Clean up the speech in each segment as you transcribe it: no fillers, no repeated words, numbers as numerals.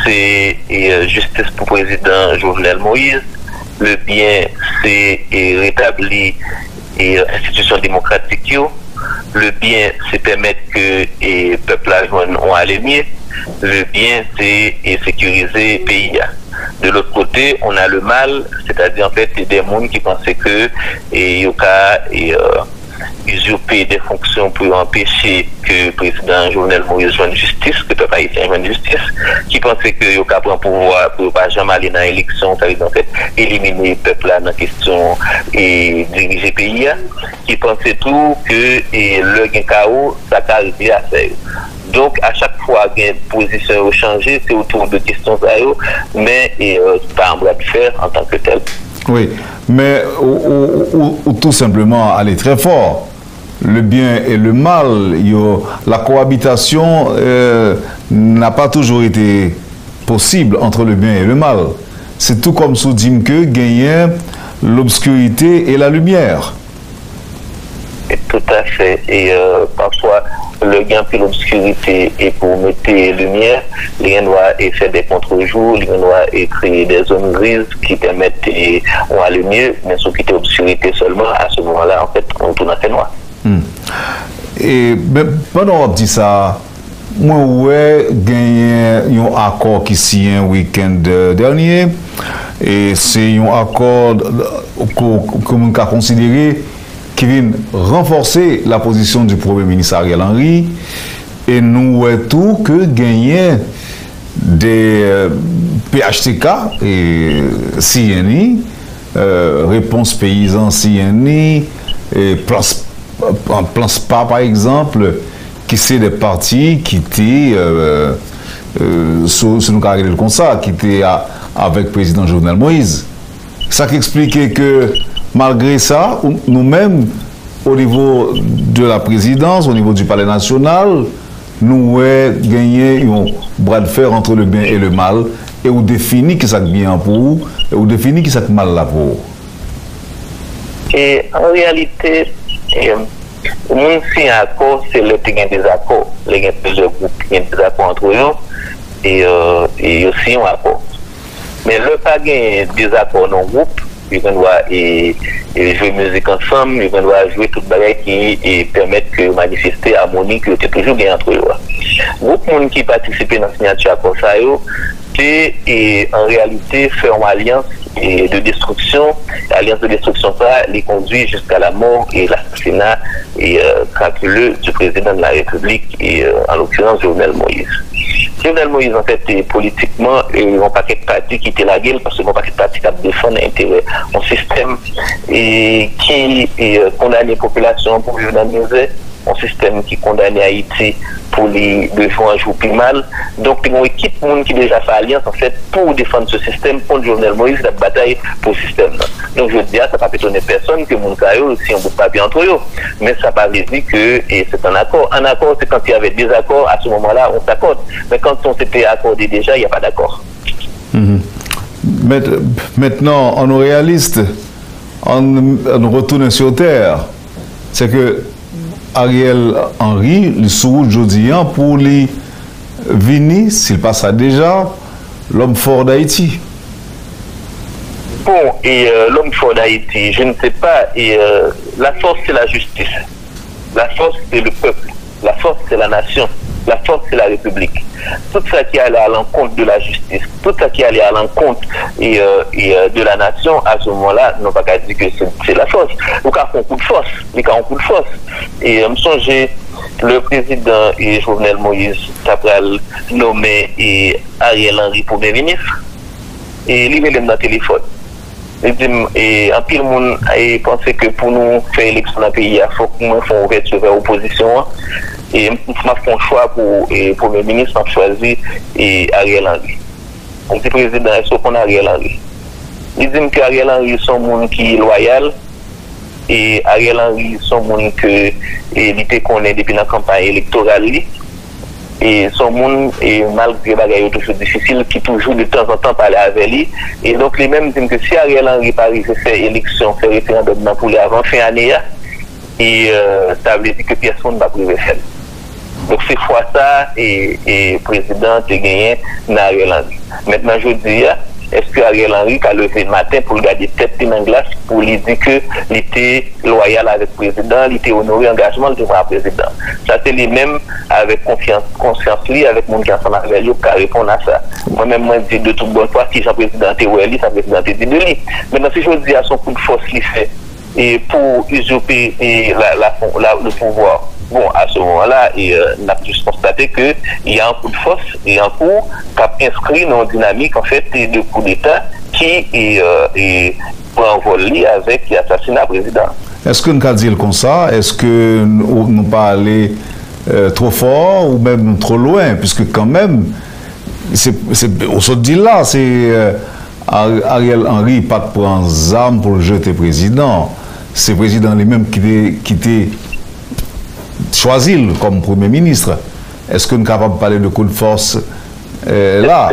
c'est justice pour le président Jovenel Moïse. Le bien, c'est rétablir l'institution démocratique. Le bien, c'est permettre que le peuple à Jwenn on aller mieux. Le bien, c'est sécuriser le pays. De l'autre côté, on a le mal, c'est-à-dire en fait des gens qui pensaient que il y a usurper des fonctions pour empêcher que le président Jovenel Moïse joigne justice, que le peuple haïtien joigne justice, qui pensait que il prend pouvoir pour ne pas jamais aller dans l'élection, ça veut dire en fait éliminer le peuple là dans la question et diriger le pays, qui pensait tout que le gain chaos, ça peut arriver à faire. Donc, à chaque fois qu'il y a une position changée, c'est autour de questions ça, mais pas un bras de fer en tant que tel. Oui, mais ou tout simplement aller très fort. Le bien et le mal, la cohabitation n'a pas toujours été possible entre le bien et le mal. C'est tout comme sous dit que gagner l'obscurité et la lumière. Et tout à fait. Et parfois, le gain puis l'obscurité et pour mettre lumière, les gens doivent faire des contre-jours, les gens doivent créer des zones grises qui permettent on aller mieux, mais si on quitte l'obscurité seulement, à ce moment-là, en fait, on tourne à fait noir. Et pendant on dit ça, moi, ouais, gagné un accord qui s'y un week-end dernier, et c'est un accord que l'on a considéré qui vient renforcer la position du Premier ministre Ariel Henry, et nous voyons tout que gagner des PHTK et CNI, réponse paysan CNI, et plan SPA par exemple, qui c'est des partis qui étaient, si nous regardons comme ça, qui étaient avec le président Jovenel Moïse. Ça qui expliquait que malgré ça, nous-mêmes, au niveau de la présidence, au niveau du palais national, nous avons gagné un bras de fer entre le bien et le mal, et on définit qui c'est bien pour vous, et on définit qui c'est mal là pour vous. Et en réalité, le monde si un accord, c'est le qui a des accords. Il y a plusieurs groupes qui ont des accords entre eux, et aussi un accord. Mais le pas gagner des accords dans le groupe, ils vont jouer musique ensemble, ils vont jouer toute bagaille qui permettent que manifester harmonie que tu toujours bien entre eux. Beaucoup de monde qui participent dans la signature comme ça, c'est en réalité faire une alliance de destruction. L'alliance de destruction ça les conduit jusqu'à la mort et l'assassinat crapuleux du président de la République et en l'occurrence Jovenel Moïse. Jovenel Moïse, en fait, politiquement, il n'y a pas de parti qui était la gueule parce qu'il n'y a pas de parti qui défend l'intérêt. Un système qui condamne les populations pour vivre dans la misère, un système qui condamne Haïti pour les besoins jouer plus mal. Donc, il y a une équipe qui déjà fait alliance, en fait, pour défendre ce système, contre Jovenel Moïse, la bataille pour ce système. Donc, je veux dire, ça ne va pas étonner personne que mon cas, si on ne bouge pas bien entre eux. Mais ça ne va pas dire que c'est un accord. Un accord, c'est quand il y avait des accords, à ce moment-là, on s'accorde. Mais quand on s'était accordé déjà, il n'y a pas d'accord. Maintenant, on est réaliste, on retourne sur terre. C'est que Ariel Henry, le sous aujourd'hui pour les venir, s'il passe à déjà, l'homme fort d'Haïti. Bon, et l'homme fort d'Haïti, je ne sais pas, la force c'est la justice, la force c'est le peuple, la force c'est la nation, la force c'est la République. Tout ça qui allait à l'encontre de la justice, tout ça qui allait à l'encontre de la nation, à ce moment-là, non pas qu'à dire que c'est la force. Ou qu'à un coup de force, mais qu'à un coup de force. Et me songer, le président Jovenel Moïse après nommé Ariel Henry Premier ministre, et il est dans le téléphone. Et en pile monde pensait que pour nous faire élection dans le pays, il faut que nous fassions ouverture vers l'opposition. Et je fais un choix pour le Premier ministre, je choisi Ariel Henry. On dit président, est-ce qu'on a Ariel Henry? Il dit que Ariel Henry est un monde qui est loyal. Et Ariel Henry est un monde qui connaît depuis la campagne électorale. Et son monde, malgré les bagages toujours difficiles, qui toujours de temps en temps parler avec lui. Et donc, les mêmes disent que si Ariel Henry Paris fait élection, fait référendum pour les avant fin d'année, et ça veut dire que personne ne va priver faire. Donc c'est fois ça et le président a gagné Ariel Henry. Maintenant je dis, est-ce que Ariel Henry a levé le matin pour garder tête dans la glace pour lui dire qu'il était loyal avec le président, il était honoré engagement devant le président. Ça c'est les mêmes avec conscience liée avec mon qui ensemble avec lui qui répond à ça. Moi-même moi dis de toute bonne foi si le président était ouali, ça président était dit de lui. Maintenant si je dis à son coup de force qu'il fait et pour usurper le pouvoir. Bon, à ce moment-là, on a juste constaté qu'il y a un coup de force et un coup qui a inscrit dans une dynamique en fait de coup d'État qui prend vol avec l'assassinat président. Est-ce que nous avons dit comme ça? Est-ce que nous pas aller trop fort ou même trop loin? Puisque quand même, on se dit là, c'est Ariel Henry pas de prendre armes pour jeter président. C'est le président lui-même qui était choisi comme Premier ministre. Est-ce que nous sommes capables de parler de coup de force là?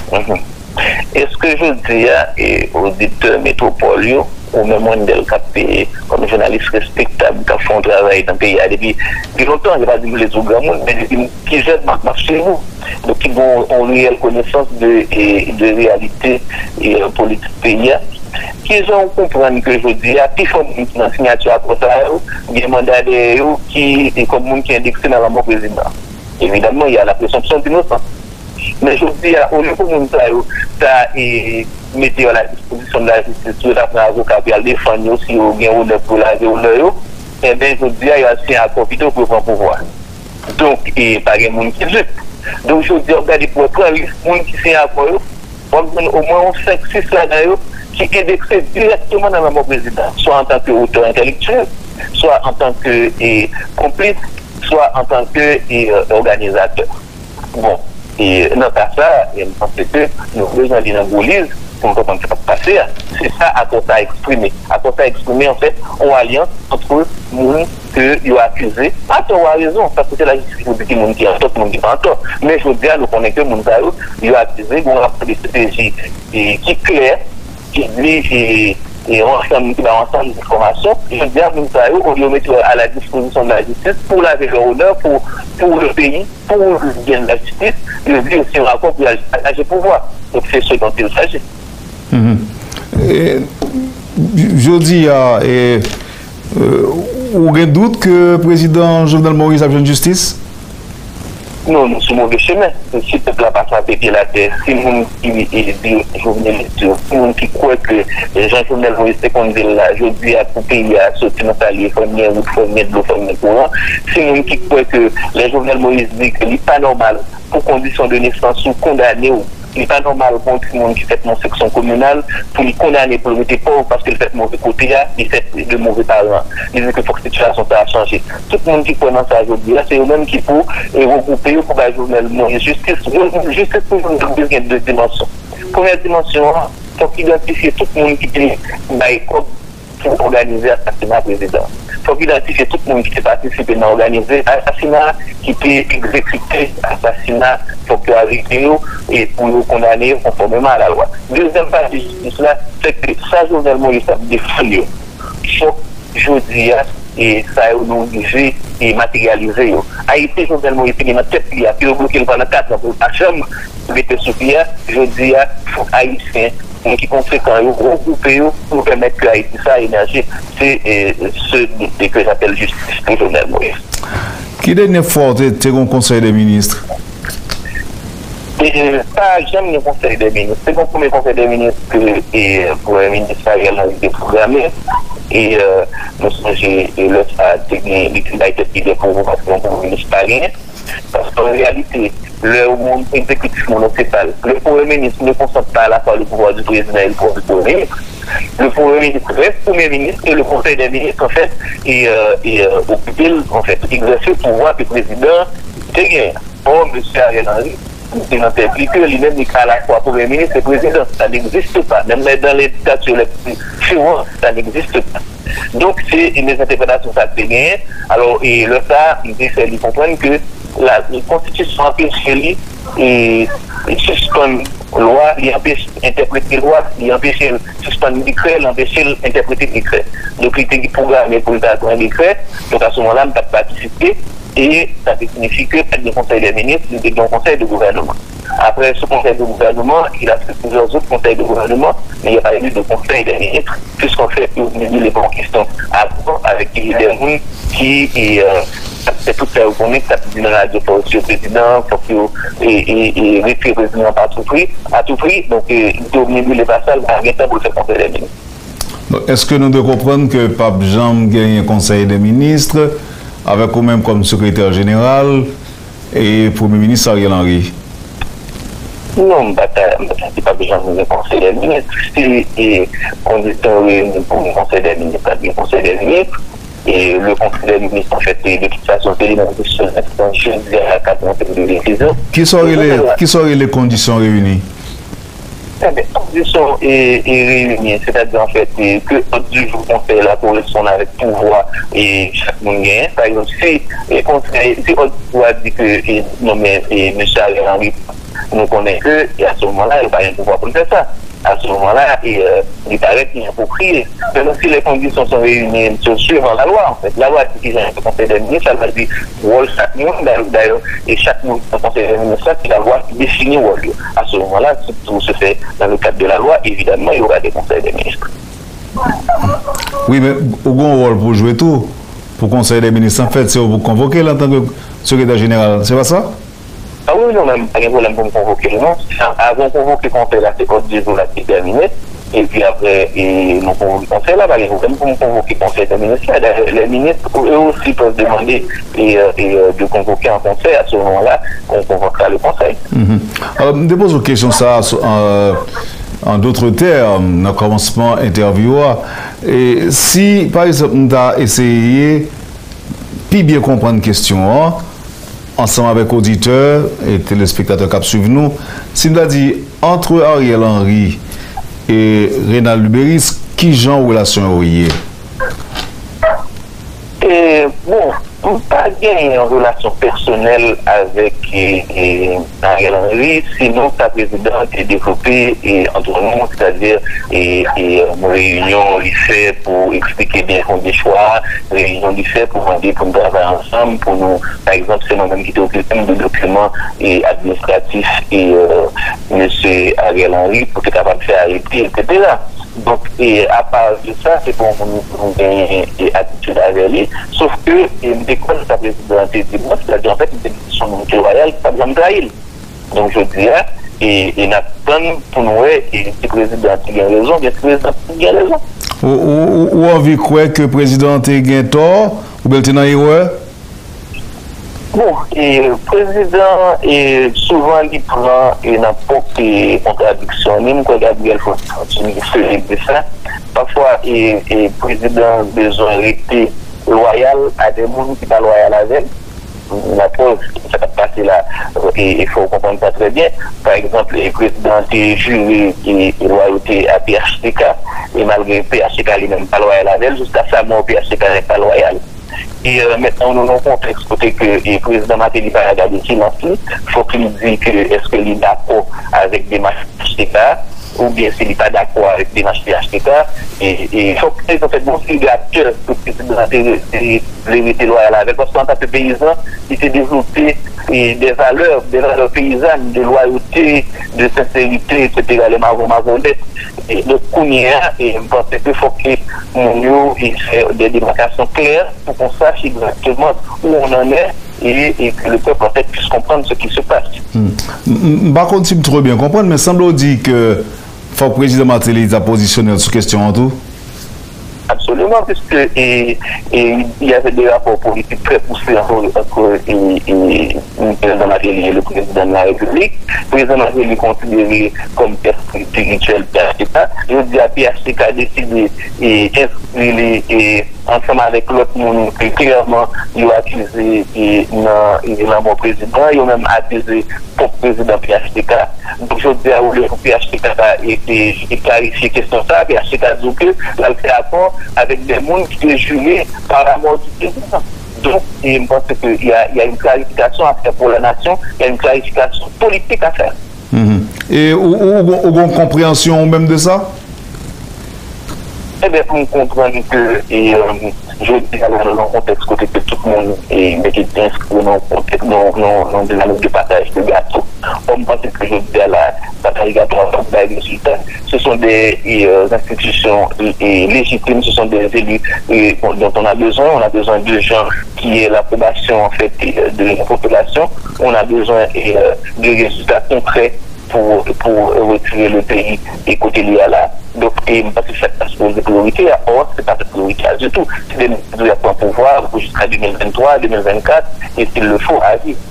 Est-ce que je dis aux auditeurs métropoliens, ou même comme journaliste respectable qui font un travail dans le pays depuis longtemps, je ne vais pas dire les autres monde, mais qui jettent chez vous, donc qui ont une réelle connaissance de réalité politique pays, qui ont compris que je dis, qui font une signature à côté, des mandats qui est comme monde qui est indexé dans la mort président. Évidemment, il y a la présomption d'innocence. Mais je dis, au lieu pour nous, ça mettez à la disposition de la justice, tout à fait avocat, pour défendre aussi au gain ou pour la vie, et bien, je dis, il y a aussi un profiter pour prendre pouvoir. Donc, il n'y a pas de monde qui jette. Donc, je dis, regardez, pour prendre les gens qui sont à quoi, au moins 5-6 là-dedans, qui est indexé directement dans la mort président, soit en tant qu'auteur intellectuel, soit en tant que complice, soit en tant qu'organisateur. Bon. Et dans ça, je pense que nous avons besoin d'une angolise pour comprendre ce qui va passer. C'est ça à quoi ça exprimé. À quoi ça exprimé, en fait, une alliance entre les gens qui ont accusé. Ah, tu as raison, parce que c'est la justice qui dit qui est en tort, qui n'est pas en tort. Mais je veux dire, nous connaissons que les gens qui ont accusé, qui ont rapport des stratégies qui est claire, qui dit et ensemble d'informations, je veux dire, nous on doit mettre à la disposition de la justice pour laver leur honneur, pour le pays, pour le bien de la justice, je veux dire aussi un rapport pour agir pouvoir. Donc c'est ce dont il s'agit. Je dis, vous avez doute que le président Jovenel Moïse a besoin de justice? Non, nous sommes mauvais chemin. Si le peuple a passé à péter la terre, si nous qui croient que Jean-Jovenel Moïse est qu'on dit là, je dis à tout pays à sauter dans sa liée, il faut venir de l'eau, il faut venir courant. Si nous qui croient que les Jovenel Moïse dit que ce n'est pas normal pour condition de naissance ou condamné ou il n'est pas normal pour tout le monde qui fait une section communale pour les condamner, pour le mettre pauvre parce qu'il fait mauvais côté, il fait de mauvais parents. Il dit que pour que la situation a changé. Tout le monde qui connaît ça aujourd'hui, là, c'est eux-mêmes qui pour regrouper pour la journal justice. Justice pour nous besoin de deux dimensions. Première dimension, il faut identifier tout le monde qui est pour organiser l'assassinat président. Il faut identifier tout le monde qui a participé à organiser l'assassinat, qui peut exécuter l'assassinat pour que arrêter et pour nous condamner conformément à la loi. Deuxième partie de justice là, c'est que ça, Jovenel Moïse a défendu. Il faut, je dis, et ça a nous et matérialisé. Haïti, Jovenel Moïse, il a tête, il a bloqué pendant 4 ans pour la chambre, il était sous pied, je dis, il faut haïtien. Qui conséquent, regrouper pour permettre que Haïti ça émerger, c'est ce que j'appelle justice pour Jovenel Moïse. Qui dernière fois tu es au Conseil des ministres? Pas jamais le Conseil des ministres. C'est mon premier Conseil des ministres pour le ministre Ariel a été programmé. Et nous sommes le été pour vous parce qu'on peut ministre pas rien. Parce qu'en réalité, le monde exécutif municipal, le Premier ministre ne concentre pas à la fois le pouvoir du président et le pouvoir du Premier ministre. Le Premier ministre reste Premier ministre et le Conseil des ministres, en fait, est occupé, en fait, exercer le pouvoir du président de guerre. Or, M. Ariel Henry, il n'a pas que lui-même n'est qu'à la fois Premier ministre et président. Ça n'existe pas. Même dans les dictatures les plus féroces, ça n'existe pas. Donc, c'est une interprétation ça fait gagner. Alors, et le cas, il essaie de comprendre que la Constitution empêche lui et suspendre loi, il empêche d'interpréter loi, il empêche de suspendre décret, il empêche d'interpréter décret. Donc il était programmé pour un décret, donc à ce moment-là, il n'a pas participé et ça signifie que le conseil des ministres, il y a un conseil de gouvernement. Après ce conseil de gouvernement, il a fait plusieurs autres conseils de gouvernement, mais il n'y a pas eu de conseil des ministres, puisqu'on fait les bonnes questions avant avec des gens qui c'est tout ça qu'on est, ça peut dire la radio pour le président, pour qu'il réfère le président à tout prix, donc il doit venir les passages, il y a temps pour le faire conseil des ministres. Est-ce que nous devons comprendre que Pape Jean gagne un conseil des ministres avec vous-même comme secrétaire général et Premier ministre Ariel Henry? Non, c'est pas besoin de conseil des ministres. Si on dit pour le conseil des ministres, pas le conseil des ministres, et le conseil des ministres, en fait, de toute façon, c'est les conditions à 4 mois de décision. Qui seraient les conditions réunies? Les conditions réunies, c'est-à-dire en fait que du jour conseil la correspond avec pouvoir et chaque monde gagne. Par exemple, si on doit dire que non mais M. Ariel Henry nous connaît que, et à ce moment-là, il n'y a pas un pouvoir pour faire ça. À ce moment-là, il paraît qu'il y a pour prier. Maintenant, si les conditions sont réunies suivant la loi, en fait, la loi qui vient du conseil des ministres, ça va dire Vole chaque monde, d'ailleurs, et chaque monde du conseil des ministres, c'est la loi qui définit Vole. À ce moment-là, si tout se fait dans le cadre de la loi, évidemment, il y aura des conseils des ministres. Oui, mais au bon rôle pour jouer tout, pour le conseil des ministres, en fait, c'est vous convoquer en tant que secrétaire général, c'est pas ça? Ah oui, non, même pas de problème pour me convoquer, non. Avant de convoquer le conseil, là, c'est quand 10 jours là qui est terminé. Et puis après, nous convoquons le conseil, là, pas de problème pour me convoquer le conseil des ministres. Les ministres, eux aussi, peuvent demander de convoquer un conseil. À ce moment-là, on convoquera le conseil. Alors, je me pose une question, ça, en d'autres termes, dans le commencement interview. Et si, par exemple, nous avons essayé, puis bien comprendre la question, ensemble avec auditeurs et téléspectateurs qui suivent nous, si nous avons dit entre Ariel Henry et RENALD LUBERICE, qui genre de relation est? Bon, pas gagner en relation personnelle avec Ariel Henry, sinon sa présidente est développée entre nous, c'est-à-dire une réunion lycée pour expliquer bien qu'on des choix, réunion lycée pour demander pour nous travailler ensemble, pour nous, par exemple, c'est moi-même qui t'ai occupé de documents administratifs et M. Ariel Henry pour être capable de faire arrêter, etc. Donc, à part de ça, c'est pour nous gagner attitude avec lui. Sauf que, dès que sa présidente est moi, c'est-à-dire en fait, une décision royale, pas besoin de trahir. Donc, je dirais, et n'a pas pour nous, et si le président a raison, bien sûr, le président a raison. Ou envie quoi que le président a tort, ou bien il a erreur? Bon, et le président est souvent il prend n'importe quelle contradiction, même quand Gabriel faut continuer de ça. Parfois, le président a besoin d'être loyal à des gens qui ne sont pas loyaux avec elle. La preuve, ça va passer là, et il faut comprendre ça très bien. Par exemple, le président est juré et loyauté à PHTK, et malgré PHTK, il n'est même pas loyal avec elle, jusqu'à sa mort, PHTK n'est pas loyal. Et maintenant, nous avons un contexte côté que le président Matéli va regarder silence. Il faut qu'il dise que est-ce qu'il est d'accord avec des marches PHTK ou bien s'il n'est pas d'accord avec des marches PHTK. Et il faut que en fait, bon, si le acteur que le président est loyal avec, parce qu'en tant que paysan, il s'est développé des valeurs paysannes, de loyauté, de sincérité, etc. Les marronnettes. Et donc, je pense qu'il faut que nous fassions des démarcations claires pour qu'on sache exactement où on en est et que le peuple en fait puisse comprendre ce qui se passe. Par contre, si je trop bien comprendre, mais semble dire que le président Matéli a positionné sur question en tout. Absolument, puisque il y avait des rapports politiques très poussés entre le président Matéli et le président de la République. Le président Matéli considéré comme personne spirituelle PHTK. Je dis à PHTK a décidé d'inscrire ensemble avec l'autre monde que clairement il a accusé mon président, il a même accusé pour le président PHTK. Donc je dis à le PHTK a été clarifié la question ça, PHTK a dit que là il fait rapport avec des gens qui sont jurés par la mort du président. Donc, je pense qu'il y a une clarification à faire pour la nation, il y a une clarification politique à faire. Et ou une compréhension même de ça? Eh bien, pour comprendre que je dis dans le contexte côté que tout le monde est inscrit dans le contexte, dans des années de partage de gâteaux. On pense que je dis à la partage de gâteaux en tant que résultat. Ce sont des institutions légitimes, ce sont des élus dont on a besoin de gens qui aient l'approbation en fait de la population, on a besoin de résultats concrets pour retirer le pays et côté lié à la. Donc, parce que ça se pose des priorités, or, c'est pas de priorité du tout. C'est des mesures pour pouvoir jusqu'à 2023, 2024, et s'il le faut, à vie.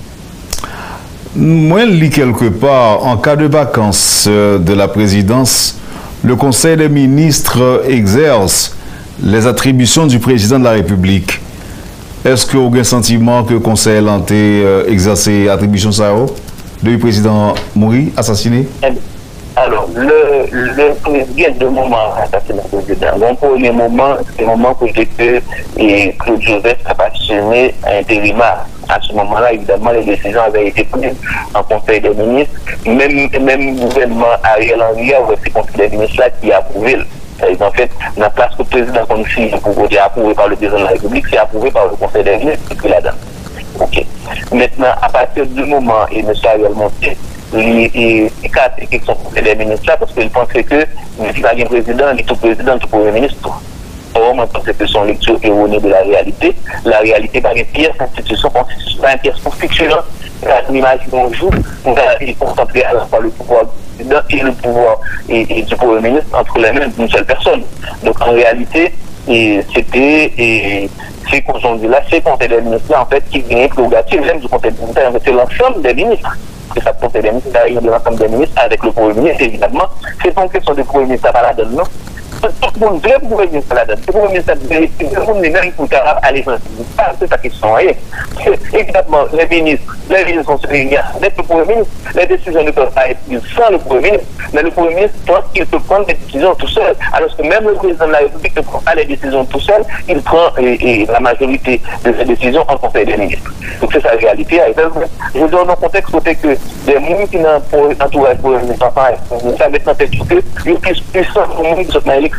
Moi, je lis quelque part, en cas de vacances de la présidence, le Conseil des ministres exerce les attributions du président de la République. Est-ce que vous avez un sentiment que le Conseil a exercé l'attribution du président Mouri assassiné? Alors, le président de moment assassiné le président. Donc, pour le moment, c'est le moment où Claude Joseph a passionné un intérimaire. À ce moment-là, évidemment, les décisions avaient été prises en Conseil des ministres. Même le gouvernement Ariel Henry a aussi Conseil des ministres là qui a approuvé. En fait, la place que le président confie pour être approuvé par le président de la République, c'est approuvé par le Conseil des ministres qui est là-dedans. Ok. Maintenant, à partir du moment, et M. Ariel Monté, il a son Conseil des ministres là parce qu'il pensait que le président, il est tout président, tout premier ministre. Or, moi, je pense que son lecture erronée de la réalité. La réalité, par une pièce constitution, pas une pièce constitutionnelle. L'image d'un jour, on va concentrer à la fois le pouvoir du président et le pouvoir et du premier ministre entre les mains d'une seule personne. Donc, en réalité, c'était ces conjonctures-là, ces conseils des ministres-là, en fait, qui gagnent prérogative même du conseil des ministres, c'est l'ensemble des ministres. C'est ça, le conseil des ministres, derrière de l'ensemble des ministres, avec le premier ministre, évidemment. C'est pas une question de premier ministre à la donne, non? Tout le monde veut pour le ministre à la donne. Le premier ministre a dit, tout le monde est même pour aller dans c'est sa question. Évidemment, les ministres sont se réunir avec le premier ministre. Les décisions ne peuvent pas être prises sans le premier ministre. Mais le premier ministre pense qu'il peut prendre des décisions tout seul. Alors que même le président de la République ne prend pas les décisions tout seul, il prend la majorité de ces décisions en Conseil des ministres. Donc c'est sa réalité. Je vous donne un contexte côté que des gens qui n'ont pas entouré pour les enfants, ça met en tête que les plus puissants au monde sont dans l'élection.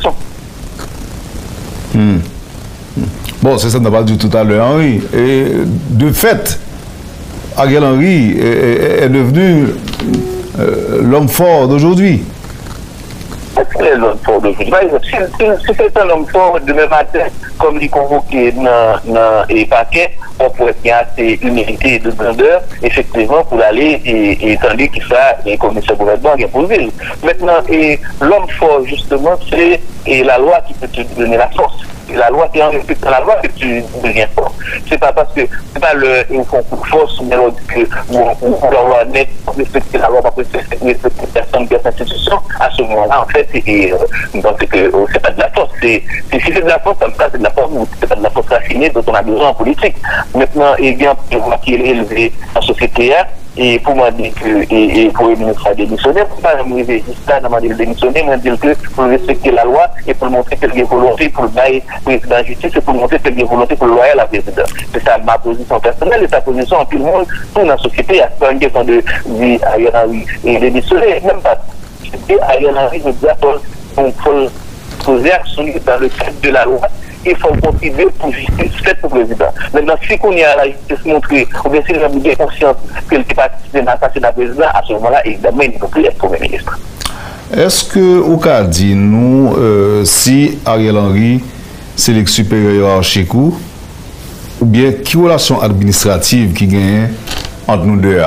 Bon, c'est ça, on a parlé tout à l'heure, Henri. Et de fait, Ariel Henry est devenu l'homme fort d'aujourd'hui. Est-ce que l'homme fort d'aujourd'hui? Si c'est un homme fort demain matin, comme il convoqué dans les paquets, on pourrait bien assez humilité de grandeur, effectivement, pour aller et tandis qu'il ça, les commissaires gouvernement pour le ville. Maintenant, l'homme fort, justement, c'est la loi qui peut te donner la force. La loi qui est en respectant la loi que tu deviens fort. C'est pas parce que c'est pas le concours de force, mais on doit net respecter la loi, pas respecter personne, personne institution. À ce moment-là, en fait, donc c'est pas de la force. Si c'est de la force, comme ça, c'est de la force, c'est pas de la force raffinée dont on a besoin en politique. Maintenant, bien, je vois qu'il est élevé en société. Et pour moi dire que le Premier ministre a démissionné, pour ne pas arriver juste là, demander de démissionner, mais dire que pour respecter la loi et pour montrer qu'il y a volonté pour le bail président de justice et pour montrer qu'il y a volonté pour le loyer à la présidence. C'est ça ma position personnelle et sa position en tout le monde, tout dans la société. Il y a pas une question de dire Ariel Henry et démissionner, même pas. Ariel Henry, je dis, il faut poser dans le cadre de la loi. Il faut contribuer pour justice faite pour le président. Maintenant, si on y a la justice montrée, ou bien si on a bien conscience que le participé dans l'assassinat du président, à ce moment-là, évidemment, il ne peut plus être Premier ministre. Est-ce que, au cas dit, nous, si Ariel Henry, c'est le supérieur hiérarchique, ou bien, quelle relation administrative qui gagne entre nous deux?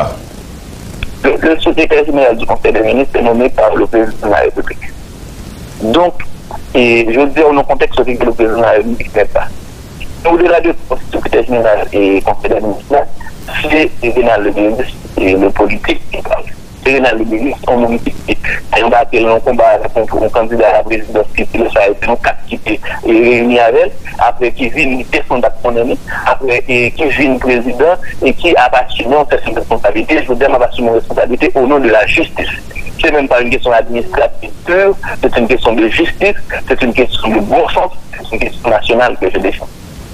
Le secrétaire général du Conseil des ministres est nommé par le président de la République. Donc, et je veux dire, dans le contexte où le président de la République n'est pas. Au-delà du secrétaire général et conseil des ministres, c'est le ministre et le politique qui parle. Le ministre, on a battu un combat contre un candidat à la présidence qui a été un cap qui est réuni avec elle, après qui vient une personne d'actionnaire, après qui vient président et qui a assumé cette responsabilité. Je veux dire, m'a assumé une responsabilité au nom de la justice. C'est même pas une question administrative pure, c'est une question de justice, c'est une question de bon sens, c'est une question nationale que je défends.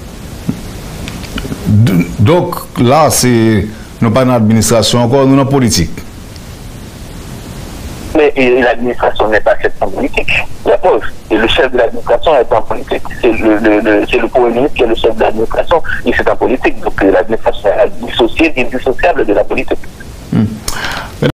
Donc là, c'est non pas une administration encore, nous en politique. Mais l'administration n'est pas faite en politique. La preuve. Et le chef de l'administration est en politique. C'est le Premier ministre qui est le chef de l'administration. Et c'est en politique. Donc l'administration est dissociée, indissociable de la politique.